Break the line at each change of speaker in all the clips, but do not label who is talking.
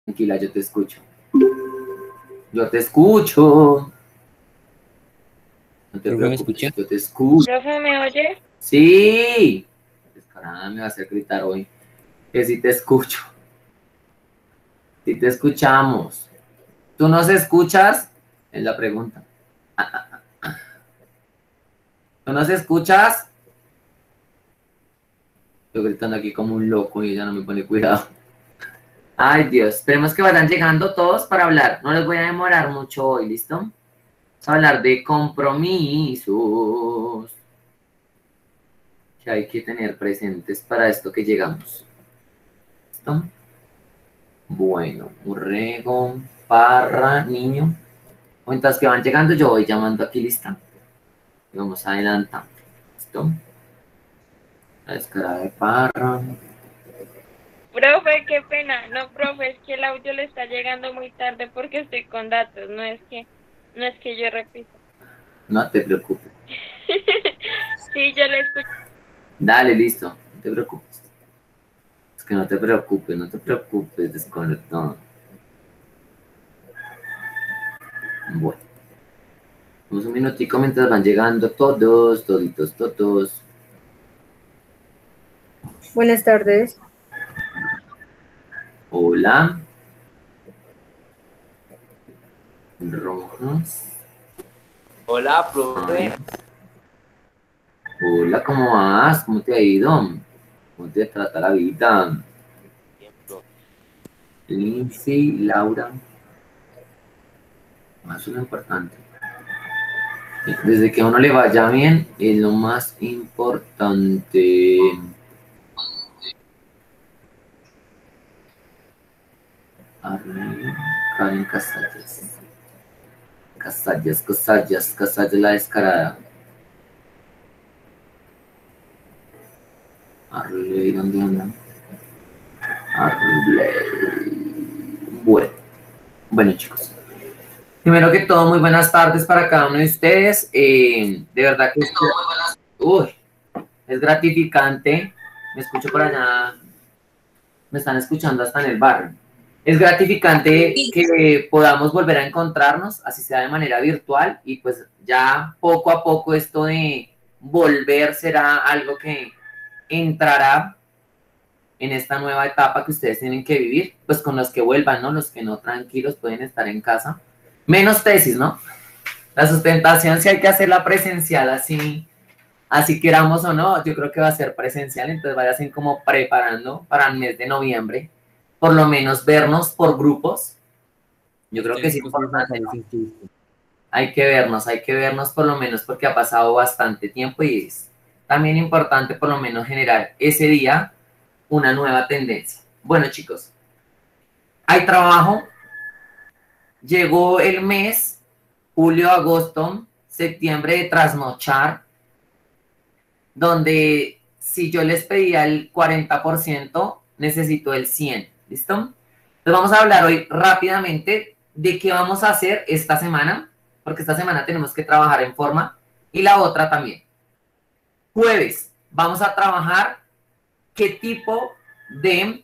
Tranquila, yo te escucho. Yo te escucho. No te
¿Profe, me
preocupes,
escucha?
yo te escucho.
¿Profe, me oye?
Sí. Descarada me va a hacer gritar hoy. Que sí te escucho. Sí te escuchamos. ¿Tú nos escuchas? Es la pregunta. ¿Tú nos escuchas? Estoy gritando aquí como un loco y ella no me pone cuidado. Ay, Dios. Esperemos que vayan llegando todos para hablar. No les voy a demorar mucho hoy, ¿listo? Vamos a hablar de compromisos que hay que tener presentes para esto que llegamos. ¿Listo? Bueno, Urrego, Parra, niño. Mientras que van llegando, yo voy llamando aquí lista. Y vamos adelantando. ¿Listo? La descarada de Parra.
Profe, qué pena. No, profe, es que el audio le está llegando muy tarde porque estoy con datos. No es que yo repito.
No te preocupes.
Sí, yo le escucho.
Dale, listo. No te preocupes. Es que no te preocupes, no te preocupes, desconectado. Bueno. Vamos un minutico mientras van llegando todos, toditos, todos.
Buenas tardes.
Hola. Rojas.
Hola, profe.
Ay. Hola, ¿cómo vas? ¿Cómo te ha ido? ¿Cómo te trata la vida?
Bien, profe.
Lindsay, Laura. Más lo importante. Desde que a uno le vaya bien, es lo más importante. Arlene, Karen Casallas. Casallas la descarada. Arley, ¿dónde anda? Arley. Bueno, chicos. Primero que todo, muy buenas tardes para cada uno de ustedes. De verdad que es gratificante. Me escucho por allá. Me están escuchando hasta en el barrio. Es gratificante que podamos volver a encontrarnos, así sea de manera virtual, y pues ya poco a poco esto de volver será algo que entrará en esta nueva etapa que ustedes tienen que vivir, pues con los que vuelvan, ¿no? Los que no tranquilos pueden estar en casa. Menos tesis, ¿no? La sustentación sí hay que hacerla presencial, así queramos o no, yo creo que va a ser presencial, entonces vayan como preparando para el mes de noviembre, por lo menos vernos por grupos. Yo creo que es importante, ¿no? Hay que vernos por lo menos porque ha pasado bastante tiempo y es también importante por lo menos generar ese día una nueva tendencia. Bueno, chicos, hay trabajo, llegó el mes, julio, agosto, septiembre de trasnochar, donde si yo les pedía el 40%, necesito el 100%, ¿listo? Entonces vamos a hablar hoy rápidamente de qué vamos a hacer esta semana, porque esta semana tenemos que trabajar en forma, y la otra también. Jueves, vamos a trabajar qué tipo de,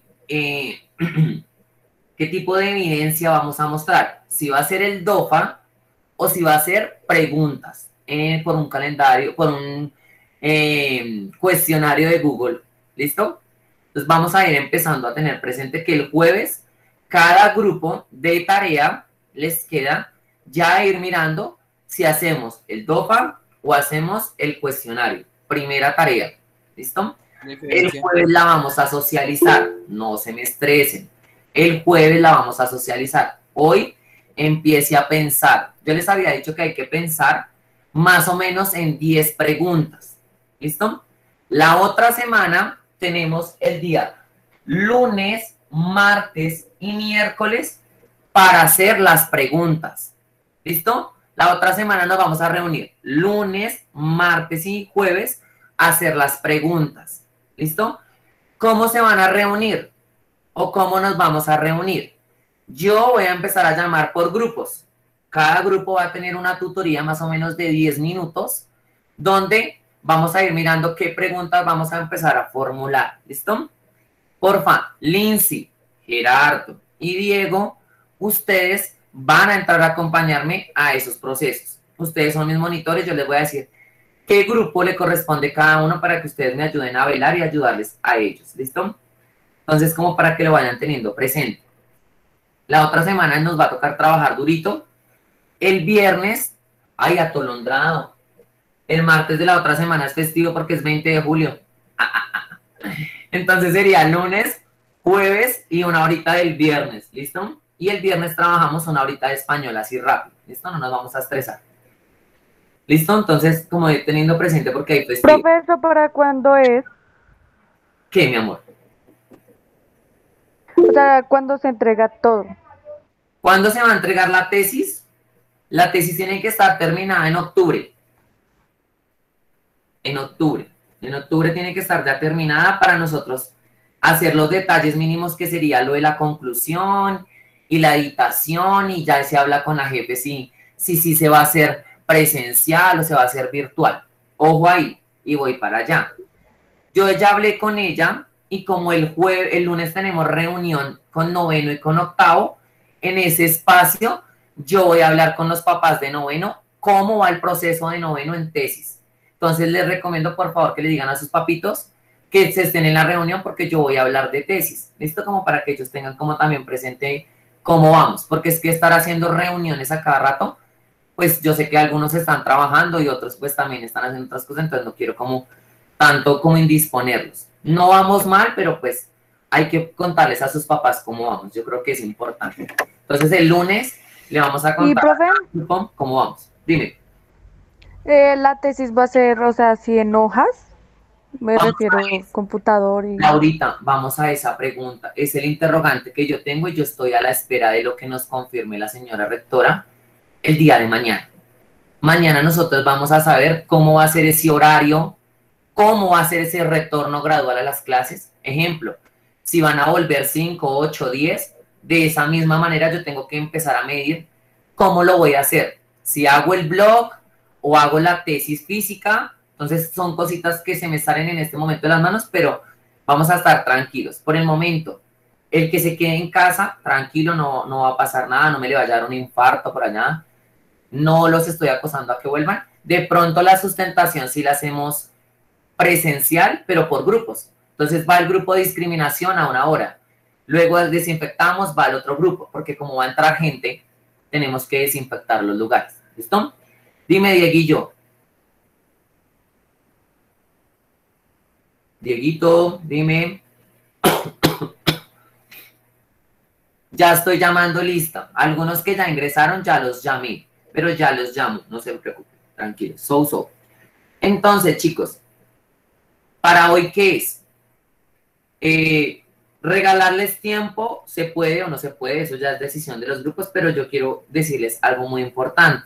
qué tipo de evidencia vamos a mostrar. Si va a ser el DOFA o si va a ser preguntas por un calendario, por un cuestionario de Google. ¿Listo? Entonces vamos a ir empezando a tener presente que el jueves cada grupo de tarea les queda ya ir mirando si hacemos el DOFA o hacemos el cuestionario. Primera tarea. ¿Listo? El jueves la vamos a socializar. No se me estresen. El jueves la vamos a socializar. Hoy empiece a pensar. Yo les había dicho que hay que pensar más o menos en 10 preguntas. ¿Listo? La otra semana tenemos el día lunes, martes y miércoles para hacer las preguntas. ¿Listo? La otra semana nos vamos a reunir lunes, martes y jueves a hacer las preguntas. ¿Listo? ¿Cómo se van a reunir? ¿O cómo nos vamos a reunir? Yo voy a empezar a llamar por grupos. Cada grupo va a tener una tutoría más o menos de 10 minutos, donde vamos a ir mirando qué preguntas vamos a empezar a formular. ¿Listo? Porfa, Lindsay, Gerardo, y Diego, ustedes van a entrar a acompañarme a esos procesos. Ustedes son mis monitores, yo les voy a decir qué grupo le corresponde cada uno para que ustedes me ayuden a velar y ayudarles a ellos, ¿listo? Entonces, como para que lo vayan teniendo presente. La otra semana nos va a tocar trabajar durito. El viernes, ay, atolondrado. El martes de la otra semana es festivo porque es 20 de julio. Entonces sería lunes, jueves y una horita del viernes, ¿listo? Y el viernes trabajamos una horita de español así rápido, ¿listo? No nos vamos a estresar. ¿Listo? Entonces, como ir teniendo presente porque hay festivo.
Profesor, ¿para cuándo es?
¿Qué, mi amor?
O sea, ¿cuándo se entrega todo?
¿Cuándo se va a entregar la tesis? La tesis tiene que estar terminada en octubre. En octubre. En octubre tiene que estar ya terminada para nosotros hacer los detalles mínimos que sería lo de la conclusión y la editación y ya se habla con la jefe si se va a hacer presencial o se va a hacer virtual. Ojo ahí, y voy para allá. Yo ya hablé con ella y como el lunes tenemos reunión con noveno y con octavo, en ese espacio yo voy a hablar con los papás de noveno cómo va el proceso de noveno en tesis. Entonces les recomiendo por favor que le digan a sus papitos que se estén en la reunión porque yo voy a hablar de tesis. ¿Listo? Como para que ellos tengan como también presente cómo vamos. Porque es que estar haciendo reuniones a cada rato, pues yo sé que algunos están trabajando y otros pues también están haciendo otras cosas, entonces no quiero como tanto como indisponerlos. No vamos mal, pero pues hay que contarles a sus papás cómo vamos. Yo creo que es importante. Entonces el lunes le vamos a contar
profe,
cómo vamos. Dime.
la tesis va a ser, o sea, si en hojas, me
Vamos
refiero computador y...
Laurita, vamos a esa pregunta. Es el interrogante que yo tengo y yo estoy a la espera de lo que nos confirme la señora rectora el día de mañana. Mañana nosotros vamos a saber cómo va a ser ese horario, cómo va a ser ese retorno gradual a las clases. Ejemplo, si van a volver 5, 8, 10, de esa misma manera yo tengo que empezar a medir cómo lo voy a hacer. Si hago el blog o hago la tesis física, entonces son cositas que se me salen en este momento de las manos, pero vamos a estar tranquilos. Por el momento, el que se quede en casa, tranquilo, no va a pasar nada, no me le vaya a dar un infarto por allá. No los estoy acosando a que vuelvan. De pronto la sustentación sí la hacemos presencial, pero por grupos. Entonces va el grupo de discriminación a una hora. Luego desinfectamos, va al otro grupo, porque como va a entrar gente, tenemos que desinfectar los lugares. ¿Listo? Dime, Dieguillo. Dieguito, dime. Ya estoy llamando lista. Algunos que ya ingresaron ya los llamé, pero ya los llamo, no se preocupen, tranquilos. Entonces, chicos, ¿para hoy qué es? Regalarles tiempo, se puede o no se puede, eso ya es decisión de los grupos, pero yo quiero decirles algo muy importante.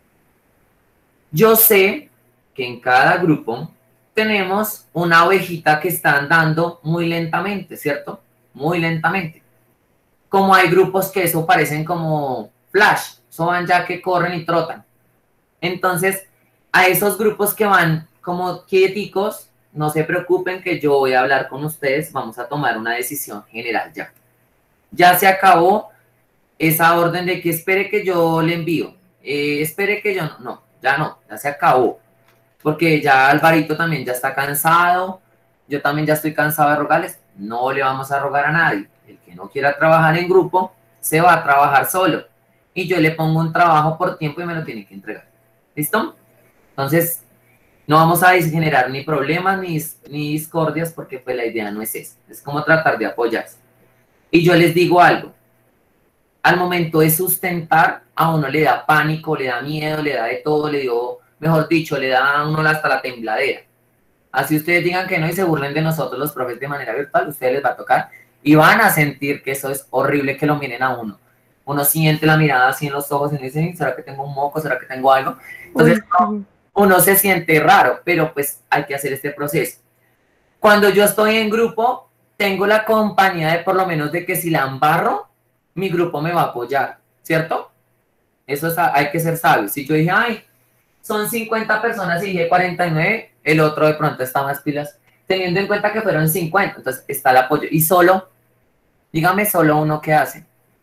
Yo sé que en cada grupo tenemos una ovejita que está andando muy lentamente, ¿cierto? Muy lentamente. Como hay grupos que eso parecen como flash, eso van ya que corren y trotan. Entonces, a esos grupos que van como quieticos, no se preocupen que yo voy a hablar con ustedes, vamos a tomar una decisión general ya. Ya se acabó esa orden de que espere que yo le envío, espere que yo no, ya se acabó. Porque ya Alvarito también ya está cansado, yo también ya estoy cansado de rogarles, no le vamos a rogar a nadie. El que no quiera trabajar en grupo, se va a trabajar solo. Y yo le pongo un trabajo por tiempo y me lo tiene que entregar. ¿Listo? Entonces, no vamos a generar ni problemas ni discordias porque pues la idea no es esa. Es como tratar de apoyarse. Y yo les digo algo. Al momento de sustentar, a uno le da pánico, le da miedo, le da de todo, le dio, mejor dicho, le da a uno hasta la tembladera. Así ustedes digan que no y se burlen de nosotros los profes de manera virtual, ustedes les va a tocar y van a sentir que eso es horrible que lo miren a uno. Uno siente la mirada así en los ojos y dice, ¿será que tengo un moco? ¿Será que tengo algo? Entonces, uno se siente raro, pero pues hay que hacer este proceso. Cuando yo estoy en grupo, tengo la compañía de por lo menos de que si la embarro, mi grupo me va a apoyar, ¿cierto? Eso es, hay que ser sabio. Si yo dije, ay, son 50 personas y dije 49, el otro de pronto está más pilas, teniendo en cuenta que fueron 50, entonces está el apoyo. Y solo, dígame solo uno que hace.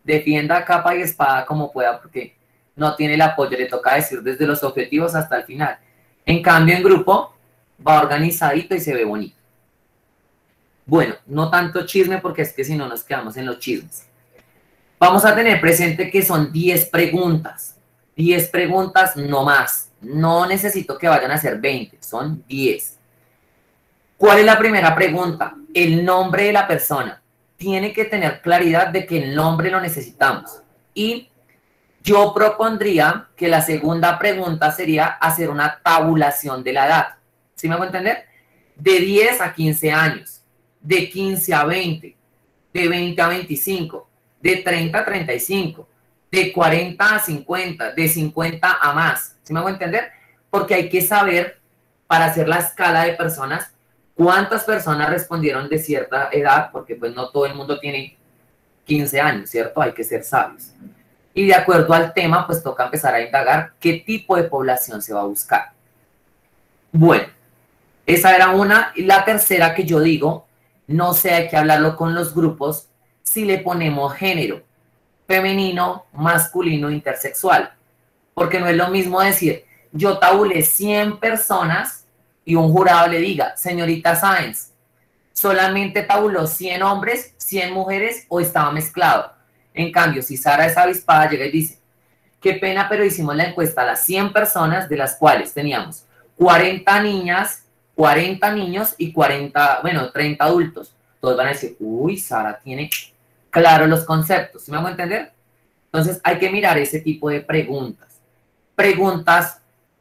defienda a capa y espada como pueda, porque no tiene el apoyo, le toca decir desde los objetivos hasta el final. En cambio, en grupo, va organizadito y se ve bonito. Bueno, no tanto chisme, porque es que si no nos quedamos en los chismes. Vamos a tener presente que son 10 preguntas. 10 preguntas, no más. No necesito que vayan a ser 20, son 10. ¿Cuál es la primera pregunta? El nombre de la persona. Tiene que tener claridad de que el nombre lo necesitamos. Y yo propondría que la segunda pregunta sería hacer una tabulación de la edad. ¿Sí me hago entender? De 10 a 15 años, de 15 a 20, de 20 a 25, de 30 a 35, de 40 a 50, de 50 a más. ¿Sí me hago entender? Porque hay que saber, para hacer la escala de personas, cuántas personas respondieron de cierta edad, porque pues no todo el mundo tiene 15 años, ¿cierto? Hay que ser sabios. Y de acuerdo al tema, pues toca empezar a indagar qué tipo de población se va a buscar. Bueno, esa era una. Y la tercera que yo digo, no sé, hay que hablarlo con los grupos, si le ponemos género, femenino, masculino, intersexual. Porque no es lo mismo decir, yo tabulé 100 personas y un jurado le diga, señorita Sáenz, solamente tabuló 100 hombres, 100 mujeres o estaba mezclado. En cambio, si Sara es avispada, llega y dice, qué pena, pero hicimos la encuesta a las 100 personas, de las cuales teníamos 40 niñas, 40 niños y 30 adultos. Todos van a decir, uy, Sara tiene claro los conceptos. ¿Sí me hago entender? Entonces, hay que mirar ese tipo de preguntas. Preguntas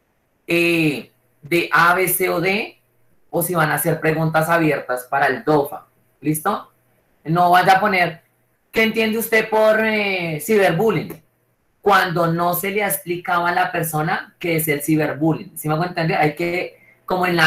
de A, B, C o D, o si van a ser preguntas abiertas para el DOFA. ¿Listo? No vaya a poner, ¿qué entiende usted por ciberbullying? Cuando no se le ha explicado a la persona qué es el ciberbullying. ¿Sí me hago entender? Hay que, como en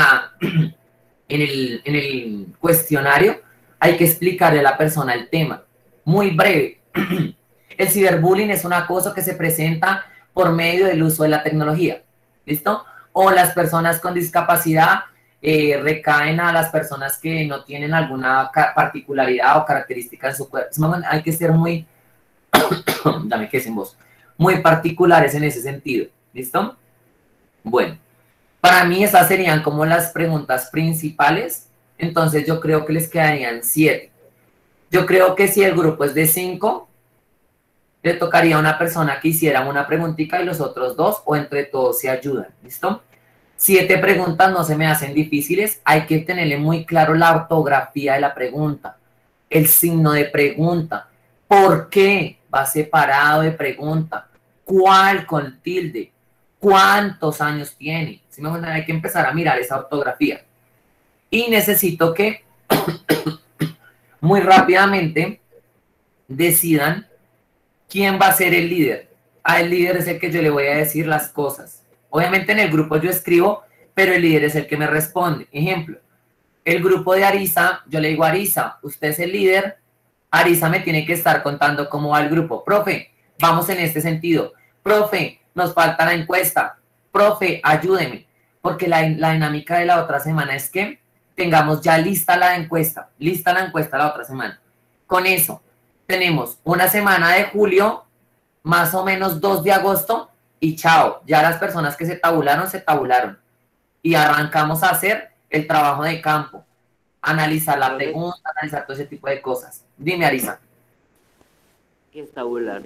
el cuestionario, hay que explicarle a la persona el tema. Muy breve. El ciberbullying es un acoso que se presenta por medio del uso de la tecnología. ¿Listo? O las personas con discapacidad recaen a las personas que no tienen alguna particularidad o característica en su cuerpo. Hay que ser muy, dame que sin voz, muy particulares en ese sentido. ¿Listo? Bueno, para mí esas serían como las preguntas principales. Entonces yo creo que les quedarían 7. Yo creo que si el grupo es de 5, le tocaría a una persona que hiciera una preguntita y los otros 2, o entre todos se ayudan. ¿Listo? 7 preguntas no se me hacen difíciles. Hay que tenerle muy claro la ortografía de la pregunta, el signo de pregunta, por qué va separado de pregunta, cuál con tilde, cuántos años tiene. ¿Sí me entienden? Hay que empezar a mirar esa ortografía. Y necesito que muy rápidamente decidan quién va a ser el líder. El líder es el que yo le voy a decir las cosas. Obviamente en el grupo yo escribo, pero el líder es el que me responde. Ejemplo, el grupo de Arisa, yo le digo a Arisa, usted es el líder, Arisa me tiene que estar contando cómo va el grupo. Profe, vamos en este sentido. Profe, nos falta la encuesta. Profe, ayúdeme. Porque la dinámica de la otra semana es que tengamos ya lista la encuesta la otra semana. Con eso, tenemos una semana de julio, más o menos 2 de agosto, y chao, ya las personas que se tabularon. Y arrancamos a hacer el trabajo de campo, analizar la pregunta, analizar todo ese tipo de cosas. Dime, Arisa.
¿Qué es tabular?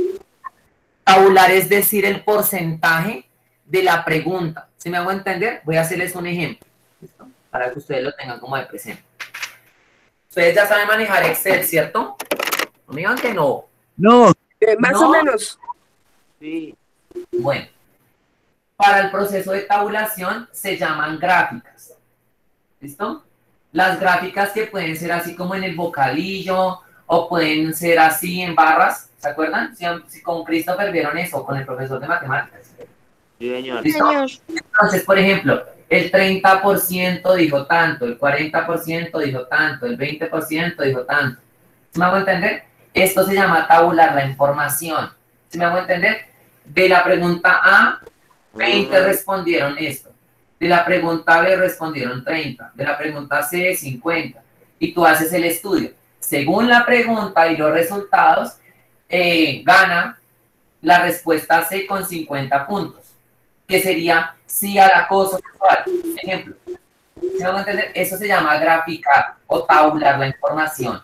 Tabular es decir el porcentaje de la pregunta. ¿Sí me hago entender? Voy a hacerles un ejemplo, ¿listo? Para que ustedes lo tengan como de presente. Ustedes ya saben manejar Excel, ¿cierto? No me digan que no.
No.
Más o menos.
Sí.
Bueno, para el proceso de tabulación se llaman gráficas. ¿Listo? Las gráficas que pueden ser así como en el bocadillo o pueden ser así en barras. ¿Se acuerdan? Si con Christopher vieron eso, con el profesor de matemáticas.
Sí, señor.
¿Listo? Entonces, por ejemplo, el 30% dijo tanto, el 40% dijo tanto, el 20% dijo tanto. ¿Sí me hago entender? Esto se llama tabular la información. ¿Sí me hago entender? De la pregunta A, 20 respondieron esto. De la pregunta B respondieron 30. De la pregunta C, 50. Y tú haces el estudio. Según la pregunta y los resultados, gana la respuesta C con 50 puntos, que sería sí al acoso sexual. Ejemplo, si vamos a entender, eso se llama graficar o tabular la información.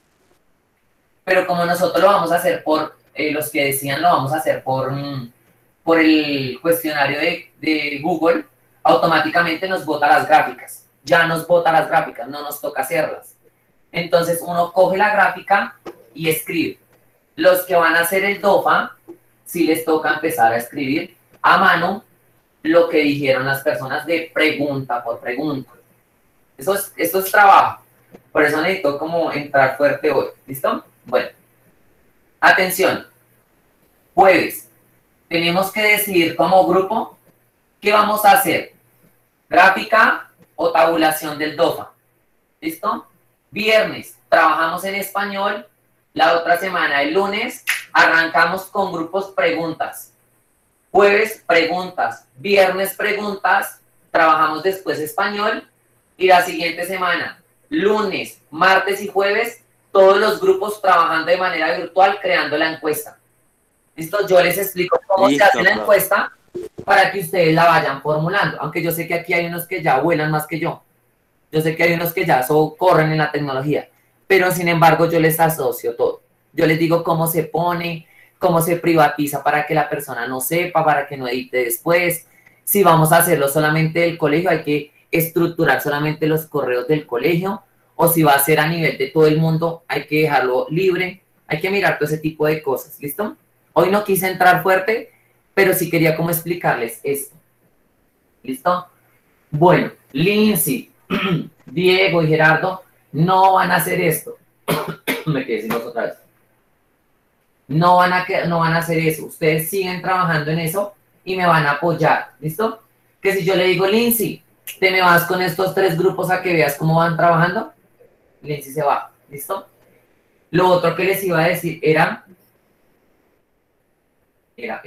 Pero como nosotros lo vamos a hacer por, los que decían lo vamos a hacer por el cuestionario de Google, automáticamente nos bota las gráficas. Ya nos bota las gráficas, no nos toca hacerlas. Entonces uno coge la gráfica y escribe. Los que van a hacer el DOFA, sí les toca empezar a escribir a mano lo que dijeron las personas de pregunta por pregunta. Eso es trabajo. Por eso necesito como entrar fuerte hoy. ¿Listo? Bueno. Atención. Jueves. Tenemos que decidir como grupo qué vamos a hacer. Gráfica o tabulación del DOFA. ¿Listo? Viernes. Trabajamos en español. La otra semana, el lunes, arrancamos con grupos preguntas. Jueves, preguntas. Viernes, preguntas. Trabajamos después español. Y la siguiente semana, lunes, martes y jueves, todos los grupos trabajando de manera virtual, creando la encuesta. ¿Listo? Yo les explico cómo se hace la encuesta para que ustedes la vayan formulando. Aunque yo sé que aquí hay unos que ya vuelan más que yo. Yo sé que hay unos que ya corren en la tecnología. Pero sin embargo yo les asocio todo. Yo les digo cómo se pone, cómo se privatiza para que la persona no sepa, para que no edite después. Si vamos a hacerlo solamente del colegio, hay que estructurar solamente los correos del colegio, o si va a ser a nivel de todo el mundo, hay que dejarlo libre, hay que mirar todo ese tipo de cosas, ¿listo? Hoy no quise entrar fuerte, pero sí quería como explicarles esto. ¿Listo? Bueno, Lindsay, Diego y Gerardo no van a hacer esto. Me quedé sin voz otra vez. No van a hacer eso. Ustedes siguen trabajando en eso y me van a apoyar. ¿Listo? Que si yo le digo, Lindsay, te me vas con estos 3 grupos a que veas cómo van trabajando, Lindsay se va. ¿Listo? Lo otro que les iba a decir era ya.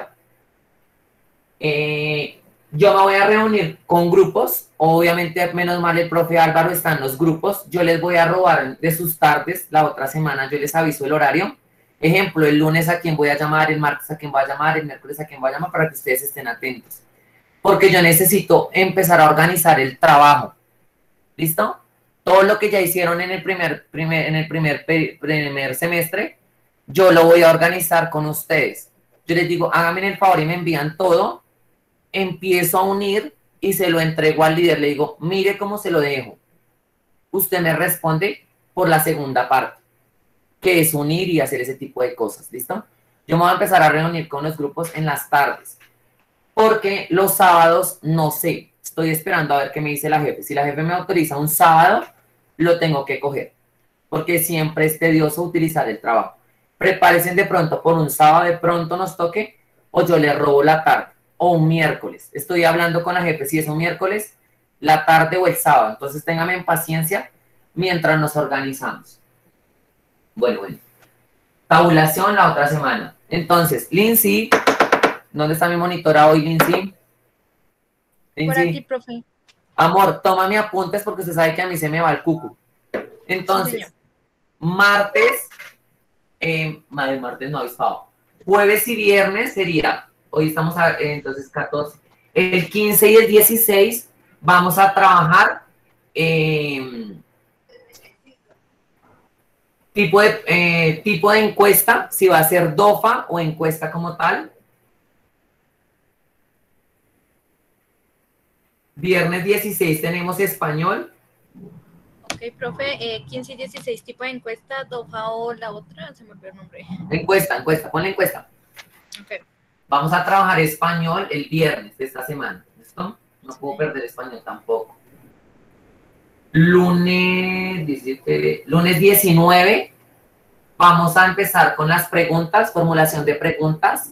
Yo me voy a reunir con grupos, obviamente menos mal el profe Álvaro está en los grupos, yo les voy a robar de sus tardes, la otra semana yo les aviso el horario, ejemplo, el lunes a quién voy a llamar, el martes a quién voy a llamar, el miércoles a quién voy a llamar, para que ustedes estén atentos, porque yo necesito empezar a organizar el trabajo, ¿listo? Todo lo que ya hicieron en el primer semestre, yo lo voy a organizar con ustedes. Yo les digo, háganme el favor y me envían todo, empiezo a unir y se lo entrego al líder. Le digo, mire cómo se lo dejo. Usted me responde por la segunda parte, que es unir y hacer ese tipo de cosas, ¿listo? Yo me voy a empezar a reunir con los grupos en las tardes, porque los sábados no sé. Estoy esperando a ver qué me dice la jefe. Si la jefe me autoriza un sábado, lo tengo que coger, porque siempre es tedioso utilizar el trabajo. Prepárense de pronto por un sábado, de pronto nos toque, o yo le robo la tarde, o un miércoles. Estoy hablando con la jefe si es un miércoles, la tarde o el sábado. Entonces ténganme paciencia mientras nos organizamos. Bueno. Tabulación la otra semana. Entonces, Lindsay, ¿dónde está mi monitora hoy, Lindsay?
Por aquí, profe.
Amor, toma mis apuntes porque usted sabe que a mí se me va el cucu. Entonces, sí, martes no avispado. Jueves y viernes sería, hoy estamos entonces 14. El 15 y el 16 vamos a trabajar tipo de encuesta, si va a ser DOFA o encuesta como tal. Viernes 16 tenemos español.
Ok, profe, 15 y 16, tipo de encuesta, DOFA o la otra, se me olvidó el nombre.
Encuesta, ponle encuesta.
Ok.
Vamos a trabajar español el viernes de esta semana, ¿listo? No puedo perder español tampoco. Lunes 19, vamos a empezar con las preguntas, formulación de preguntas.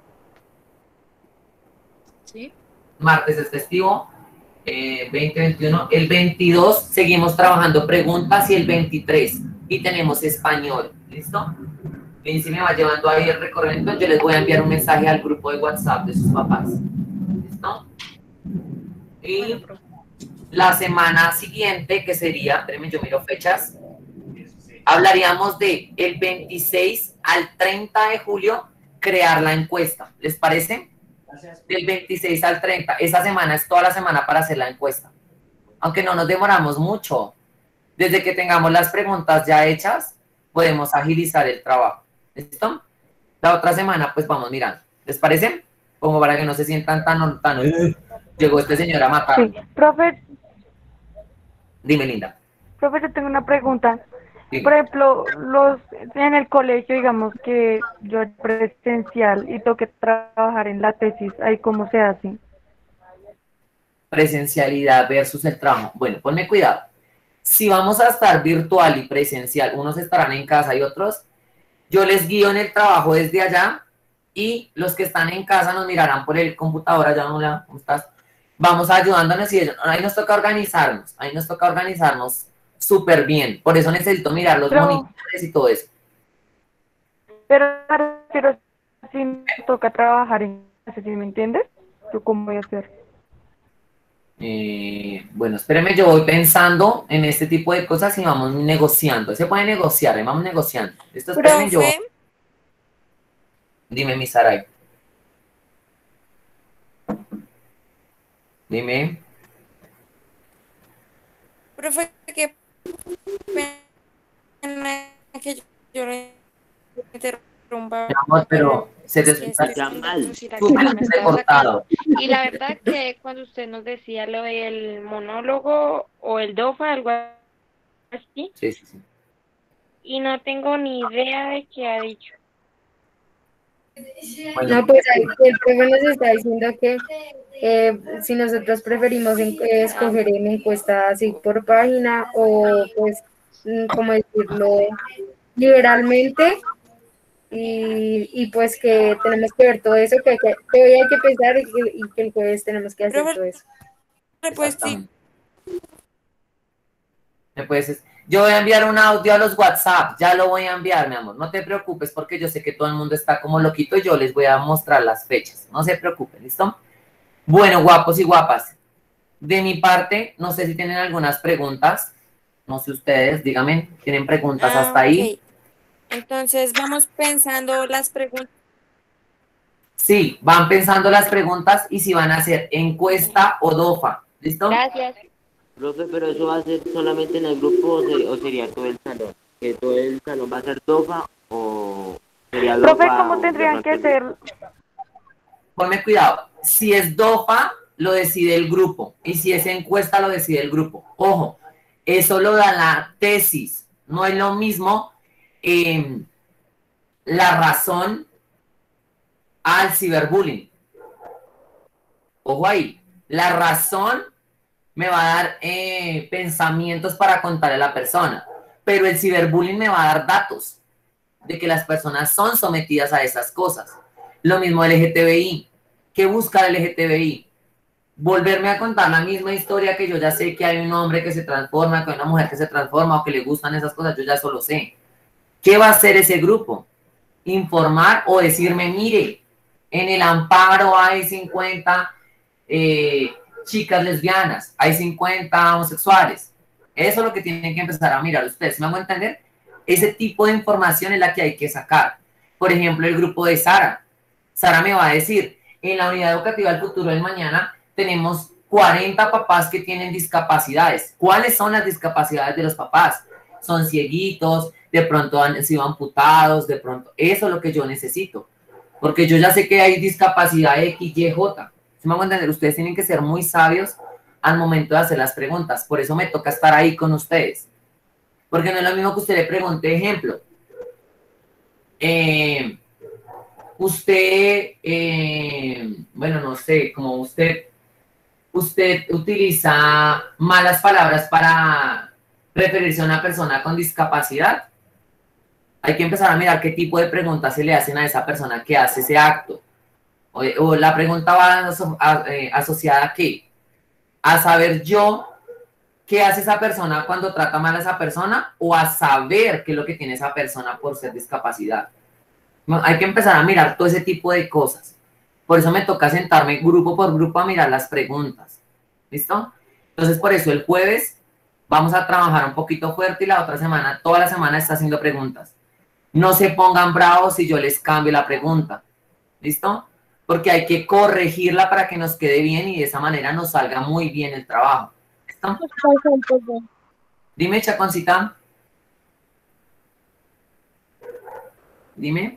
Sí.
Martes es festivo. 2021, el 22 seguimos trabajando preguntas y el 23 y tenemos español, ¿listo? Lindsay me va llevando ahí el recorrido, yo les voy a enviar un mensaje al grupo de WhatsApp de sus papás, ¿listo? Y la semana siguiente, que sería, espérenme, yo miro fechas, hablaríamos de el 26 al 30 de julio crear la encuesta. ¿Les parece? Del 26 al 30. Esa semana es toda la semana para hacer la encuesta. Aunque no nos demoramos mucho. Desde que tengamos las preguntas ya hechas, podemos agilizar el trabajo. ¿Listo? La otra semana, pues vamos mirando. ¿Les parece? Como para que no se sientan tan llegó este señor a matar.
Sí. Profe,
Dime, linda.
profe, yo tengo una pregunta.
Sí.
Por ejemplo, en el colegio, digamos que yo era presencial y tengo que trabajar en la tesis, ¿ahí cómo se hace?
Presencialidad versus el trabajo. Bueno, ponme cuidado. Si vamos a estar virtual y presencial, unos estarán en casa y otros, yo les guío en el trabajo desde allá y los que están en casa nos mirarán por el computador allá. Hola, ¿cómo estás? Vamos ayudándonos y ahí nos toca organizarnos súper bien. Por eso necesito mirar los monitores y todo eso.
Pero si me toca trabajar en casa, ¿sí me entiendes? ¿Yo cómo voy a hacer?
Bueno, espéreme, yo voy pensando en este tipo de cosas y vamos negociando. Se puede negociar, vamos negociando. Esto espéreme yo. Dime, mi Saray. Dime.
Profe, qué pena que yo lo interrumpa.
Mi amor, pero se te escucha mal. Súper cortado.
Y la verdad que cuando usted nos decía lo del monólogo o el DOFA, algo así,
Sí.
y no tengo ni idea de qué ha dicho.
Bueno,
No, pues ahí el profe nos está diciendo que si nosotros preferimos escoger en encuesta así por página o pues, como decirlo, liberalmente y pues que tenemos que ver todo eso, que hoy hay que pensar y que el jueves tenemos que hacer todo eso.
Pues sí.
Yo voy a enviar un audio a los WhatsApp, ya lo voy a enviar, mi amor. No te preocupes porque yo sé que todo el mundo está como loquito y yo les voy a mostrar las fechas. No se preocupen, ¿listo? Bueno, guapos y guapas. De mi parte, no sé si tienen algunas preguntas. No sé ustedes, díganme, ¿tienen preguntas hasta ahí?
Entonces vamos pensando las preguntas.
Sí, van pensando las preguntas y si van a hacer encuesta o DOFA, ¿listo?
Gracias.
Profe, pero eso va a ser solamente en el grupo o sería todo el salón. ¿Que todo el salón va a ser DOFA o sería DOFA?
Profe, ¿cómo tendrían que ser?
Ponme cuidado. Si es DOFA, lo decide el grupo. Y si es encuesta, lo decide el grupo. Ojo, eso lo da la tesis. No es lo mismo la razón al ciberbullying. Ojo ahí. La razón me va a dar pensamientos para contarle a la persona. Pero el ciberbullying me va a dar datos de que las personas son sometidas a esas cosas. Lo mismo LGTBI. ¿Qué busca el LGTBI? Volverme a contar la misma historia que yo ya sé que hay un hombre que se transforma, que hay una mujer que se transforma o que le gustan esas cosas, yo ya eso lo sé. ¿Qué va a hacer ese grupo? Informar o decirme, mire, en el amparo hay 50 chicas lesbianas, hay 50 homosexuales. Eso es lo que tienen que empezar a mirar ustedes. ¿Me hago entender? Ese tipo de información es la que hay que sacar. Por ejemplo, el grupo de Sara. Sara me va a decir, en la unidad educativa del futuro del mañana tenemos 40 papás que tienen discapacidades. ¿Cuáles son las discapacidades de los papás? Son cieguitos, de pronto han sido amputados, de pronto. Eso es lo que yo necesito. Porque yo ya sé que hay discapacidad X, Y, J. ¿Sí me hago entender? Ustedes tienen que ser muy sabios al momento de hacer las preguntas. Por eso me toca estar ahí con ustedes. Porque no es lo mismo que usted le pregunte, ejemplo. Bueno, no sé, como usted utiliza malas palabras para referirse a una persona con discapacidad. Hay que empezar a mirar qué tipo de preguntas se le hacen a esa persona que hace ese acto. O la pregunta va asociada a qué. A saber yo qué hace esa persona cuando trata mal a esa persona o a saber qué es lo que tiene esa persona por ser discapacidad. Hay que empezar a mirar todo ese tipo de cosas. Por eso me toca sentarme grupo por grupo a mirar las preguntas. ¿Listo? Entonces, por eso el jueves vamos a trabajar un poquito fuerte y la otra semana, toda la semana está haciendo preguntas. No se pongan bravos si yo les cambio la pregunta. ¿Listo? Porque hay que corregirla para que nos quede bien y de esa manera nos salga muy bien el trabajo. ¿Listo? Dime, Chaconcita. Dime.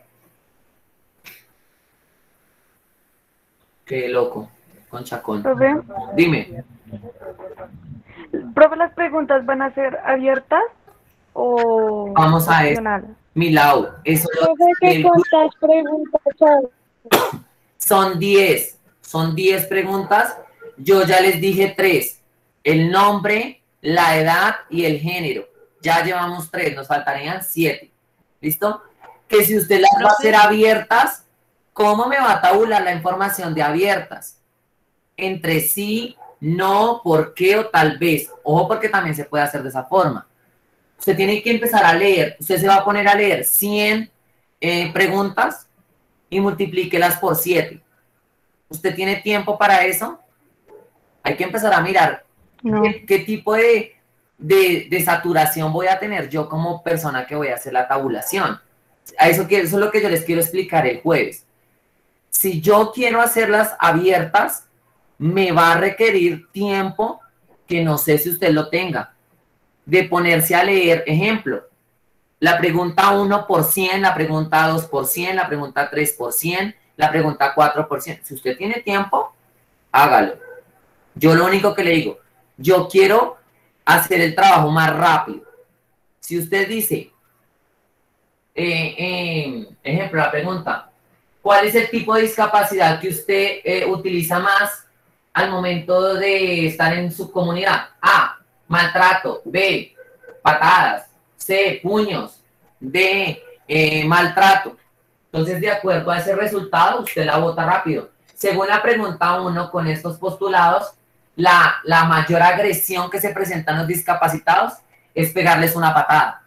Qué loco, con Chacón.
Profe,
Dime.
profe, ¿las preguntas van a ser abiertas o
Vamos a esto.
opcionales?
Milau, eso
Profe, ¿qué cuántas preguntas hay?
son 10. Son 10 preguntas. Yo ya les dije 3. El nombre, la edad y el género. Ya llevamos 3, nos faltarían 7. ¿Listo? Que si usted las va a hacer abiertas, ¿cómo me va a tabular la información de abiertas? Entre sí, no, por qué o tal vez. Ojo, porque también se puede hacer de esa forma. Usted tiene que empezar a leer. Usted se va a poner a leer 100 preguntas y multiplíquelas por 7. ¿Usted tiene tiempo para eso? Hay que empezar a mirar
No.
qué tipo de saturación voy a tener yo como persona que voy a hacer la tabulación. Eso es lo que yo les quiero explicar el jueves. Si yo quiero hacerlas abiertas, me va a requerir tiempo que no sé si usted lo tenga, de ponerse a leer, ejemplo, la pregunta 1 por 100, la pregunta 2 por 100, la pregunta 3 por 100, la pregunta 4 por 100. Si usted tiene tiempo, hágalo. Yo lo único que le digo, yo quiero hacer el trabajo más rápido. Si usted dice, ejemplo, la pregunta, ¿cuál es el tipo de discapacidad que usted utiliza más al momento de estar en su comunidad? A, maltrato. B, patadas. C, puños. D, maltrato. Entonces, de acuerdo a ese resultado, usted la vota rápido. Según la pregunta 1, con estos postulados, la mayor agresión que se presenta en los discapacitados es pegarles una patada.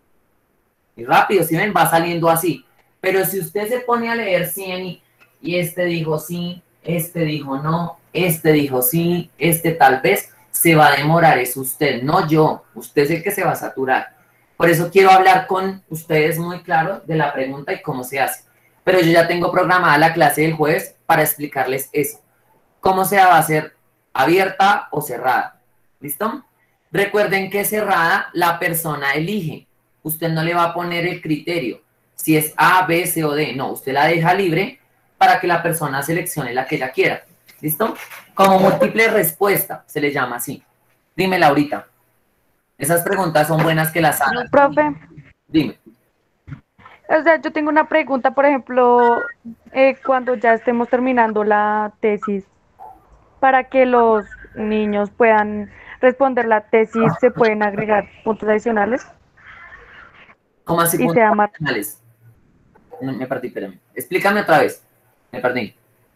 Y rápido, si ven, va saliendo así. Pero si usted se pone a leer 100 y este dijo sí, este dijo no, este dijo sí, este tal vez, se va a demorar, es usted, no yo. Usted es el que se va a saturar. Por eso quiero hablar con ustedes muy claro de la pregunta y cómo se hace. Pero yo ya tengo programada la clase del jueves para explicarles eso. ¿Cómo se va a hacer? ¿Abierta o cerrada? ¿Listo? Recuerden que cerrada la persona elige. Usted no le va a poner el criterio. Si es A, B, C o D. No, usted la deja libre para que la persona seleccione la que ella quiera. ¿Listo? Como múltiple respuesta, se le llama así. Dime, Laurita. Esas preguntas son buenas que las hagas.
Profe,
Dime.
o sea, yo tengo una pregunta, por ejemplo, cuando ya estemos terminando la tesis, para que los niños puedan responder la tesis, ¿se pueden agregar puntos adicionales?
¿Cómo así
Y
puntos
sea más.
adicionales? No, me perdí, espérame. Explícame otra vez. Me perdí.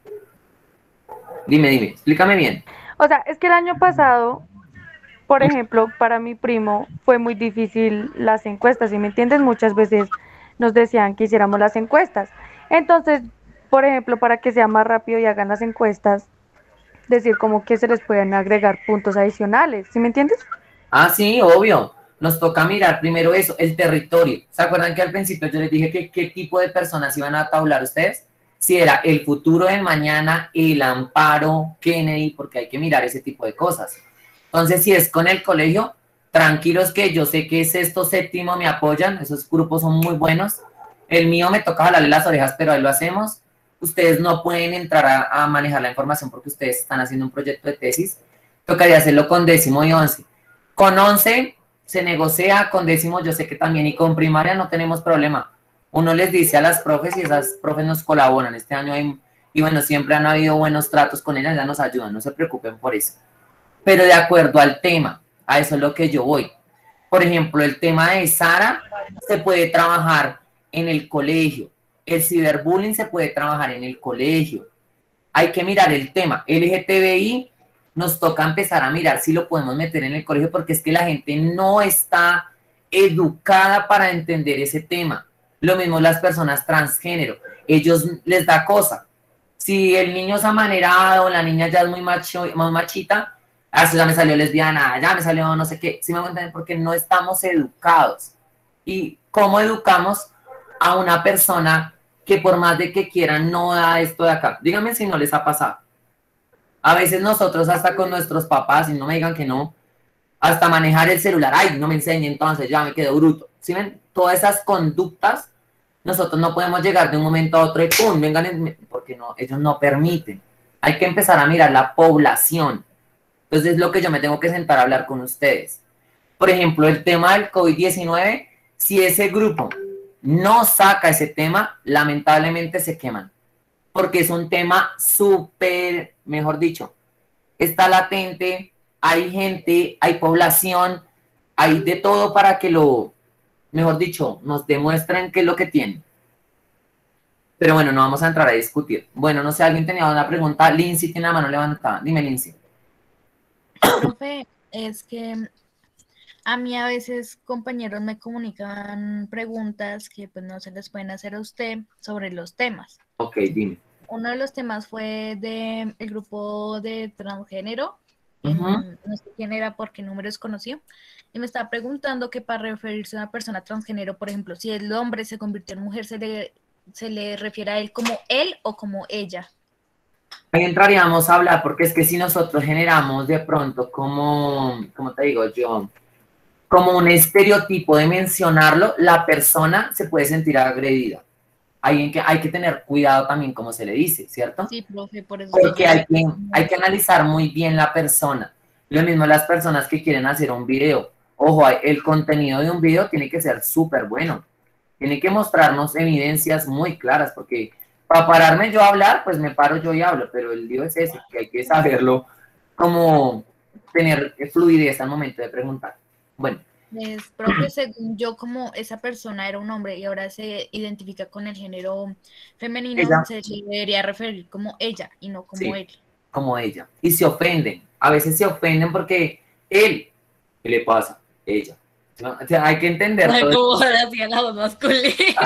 Dime, explícame bien.
O sea, es que el año pasado, por ejemplo, para mi primo fue muy difícil las encuestas, ¿sí me entiendes? Muchas veces nos decían que hiciéramos las encuestas. Entonces, por ejemplo, para que sea más rápido y hagan las encuestas, decir como que se les pueden agregar puntos adicionales, ¿sí me entiendes?
Ah, sí, obvio. Nos toca mirar primero eso, el territorio. ¿Se acuerdan que al principio yo les dije que qué tipo de personas iban a tabular ustedes? Si era el futuro del mañana, el Amparo, Kennedy, porque hay que mirar ese tipo de cosas. Entonces, si es con el colegio, tranquilos que yo sé que sexto, séptimo me apoyan, esos grupos son muy buenos. El mío me toca jalarle las orejas, pero ahí lo hacemos. Ustedes no pueden entrar a manejar la información porque ustedes están haciendo un proyecto de tesis. Tocaría hacerlo con décimo y 11. Con 11 se negocia, con décimo yo sé que también, y con primaria no tenemos problema. Uno les dice a las profes y esas profes nos colaboran. Este año y bueno, siempre han habido buenos tratos con ellas, ya nos ayudan, no se preocupen por eso. Pero de acuerdo al tema, a eso es lo que yo voy. Por ejemplo, el tema de Sara se puede trabajar en el colegio. El ciberbullying se puede trabajar en el colegio. Hay que mirar el tema. LGTBI nos toca empezar a mirar si lo podemos meter en el colegio porque es que la gente no está educada para entender ese tema. Lo mismo las personas transgénero. Ellos les da cosa. Si el niño es amanerado, la niña ya es muy machita, Ah, eso ya me salió lesbiana, ya me salió no sé qué. ¿Sí me entienden? Porque no estamos educados. ¿Y cómo educamos a una persona que por más de que quiera no da esto de acá? Díganme si no les ha pasado. A veces nosotros hasta con nuestros papás, y no me digan que no, hasta manejar el celular, ay, no me enseñe, entonces ya me quedo bruto. ¿Sí ven? Todas esas conductas, nosotros no podemos llegar de un momento a otro y ¡pum! Vengan, porque no, ellos no permiten. Hay que empezar a mirar la población. Entonces es lo que yo me tengo que sentar a hablar con ustedes. Por ejemplo, el tema del COVID-19, si ese grupo no saca ese tema, lamentablemente se queman. Porque es un tema súper, mejor dicho, está latente, hay gente, hay población, hay de todo para que lo, mejor dicho, nos demuestren qué es lo que tienen. Pero bueno, no vamos a entrar a discutir. Bueno, no sé, alguien tenía una pregunta. Lindsay tiene la mano levantada. Dime, Lindsay.
Profe, es que a mí a veces compañeros me comunican preguntas que pues no se les pueden hacer a usted sobre los temas.
Ok, dime.
Uno de los temas fue del grupo de transgénero. No sé quién era, por qué número desconocido. Y me estaba preguntando que para referirse a una persona transgénero, por ejemplo, si el hombre se convirtió en mujer, se le refiere a él como él o como ella.
Ahí entraríamos a hablar, porque es que si nosotros generamos de pronto como te digo yo, como un estereotipo de mencionarlo, la persona se puede sentir agredida. Hay que tener cuidado también como se le dice, ¿cierto?
Sí, profe, por eso.
Porque hay que analizar muy bien la persona. Lo mismo las personas que quieren hacer un video. Ojo, el contenido de un video tiene que ser súper bueno. Tiene que mostrarnos evidencias muy claras, porque para pararme yo a hablar, pues me paro yo y hablo, pero el lío es ese, que hay que saberlo, como tener fluidez al momento de preguntar. Bueno.
Profe, según yo, como esa persona era un hombre y ahora se identifica con el género femenino,
ella.
Se debería referir como ella y no como él.
Como ella. Y se ofenden. A veces se ofenden porque él, ¿qué le pasa? Ella. ¿No? O sea, hay que entender todo.
Como hacía la voz masculina.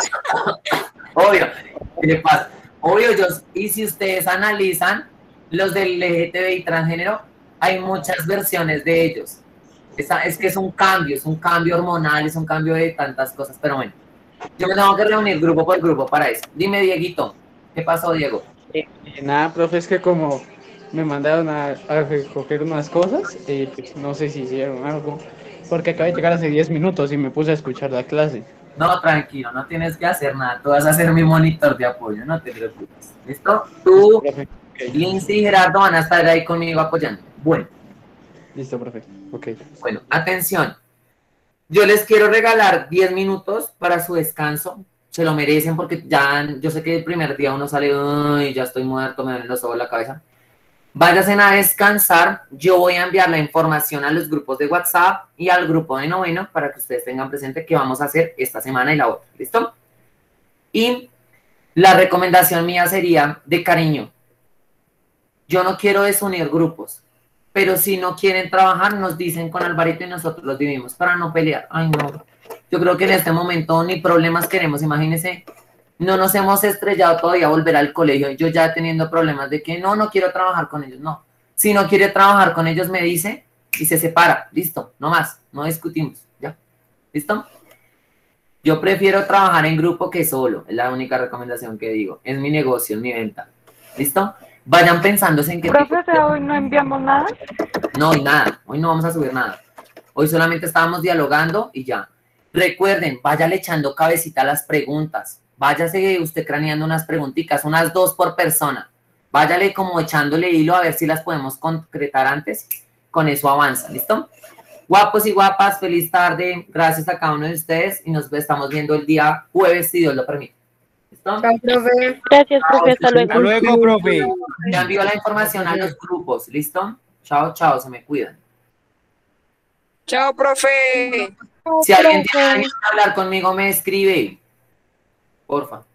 Obvio, ¿qué le pasa? Obvio, y si ustedes analizan los del LGTBI transgénero, hay muchas versiones de ellos. Es que es un cambio hormonal, es un cambio de tantas cosas, pero bueno, yo me tengo que reunir grupo por grupo para eso. Dime, Dieguito, ¿qué pasó, Diego?
Nada, profe, es que como me mandaron a recoger unas cosas, pues no sé si hicieron algo, porque acabo de llegar hace 10 minutos y me puse a escuchar la clase.
No, tranquilo, no tienes que hacer nada, tú vas a ser mi monitor de apoyo, no te preocupes. ¿Listo? Tú,
Profe, okay.
Lindsay y Gerardo van a estar ahí conmigo apoyando. Bueno.
Listo, profe. Ok.
Bueno, atención. Yo les quiero regalar 10 minutos para su descanso. Se lo merecen porque ya, yo sé que el primer día uno sale, ay, ya estoy muerto, me duelen los ojos, la cabeza. Váyanse a descansar. Yo voy a enviar la información a los grupos de WhatsApp y al grupo de noveno para que ustedes tengan presente qué vamos a hacer esta semana y la otra. ¿Listo? Y la recomendación mía sería de cariño. Yo no quiero desunir grupos. Pero si no quieren trabajar, nos dicen con Alvarito y nosotros los dividimos para no pelear. Ay, no. Yo creo que en este momento ni problemas queremos. Imagínense, no nos hemos estrellado todavía a volver al colegio. Yo ya teniendo problemas de que no quiero trabajar con ellos. No. Si no quiere trabajar con ellos, me dice y se separa. Listo, no más. No discutimos. ¿Ya? ¿Listo? Yo prefiero trabajar en grupo que solo. Es la única recomendación que digo. Es mi negocio, es mi venta. ¿Listo? Vayan pensándose en qué...
Profe, ¿hoy no enviamos nada?
No, hoy nada. Hoy no vamos a subir nada. Hoy solamente estábamos dialogando y ya. Recuerden, váyale echando cabecita a las preguntas. Váyase usted craneando unas preguntitas, unas 2 por persona. Váyale como echándole hilo a ver si las podemos concretar antes. Con eso avanza, ¿listo? Guapos y guapas, feliz tarde. Gracias a cada uno de ustedes y nos estamos viendo el día jueves, si Dios lo permite. ¿Listo?
Chao, profe.
Gracias, profe. Hasta luego.
Hasta luego, profe.
Ya envío la información a los grupos, ¿listo? Chao, chao, se me cuidan.
Chao, profe.
Si alguien tiene que hablar conmigo, me escribe. Porfa.